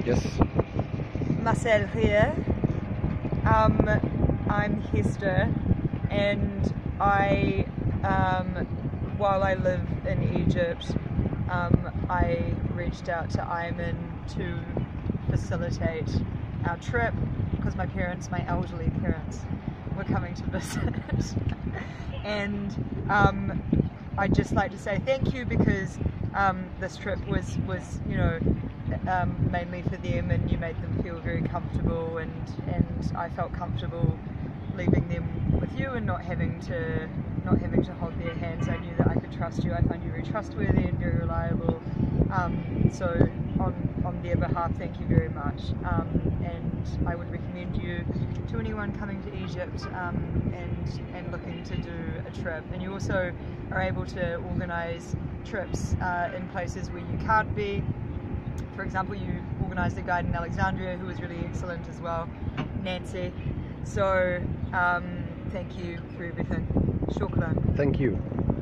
Yes. Marcel here. I'm Hester, and while I live in Egypt, I reached out to Aiman to facilitate our trip because my elderly parents, were coming to visit. And I'd just like to say thank you, because this trip was mainly for them, and you made them feel very comfortable, and I felt comfortable leaving them with you and not having to hold their hands. I knew that I could trust you. I found you very trustworthy and very reliable. So on their behalf, thank you very much. And I would recommend you to anyone coming to Egypt and looking to do a trip. And you also are able to organise trips in places where you can't be. For example, you organised a guide in Alexandria who was really excellent as well, Nancy. So thank you for everything. Shukran. Thank you.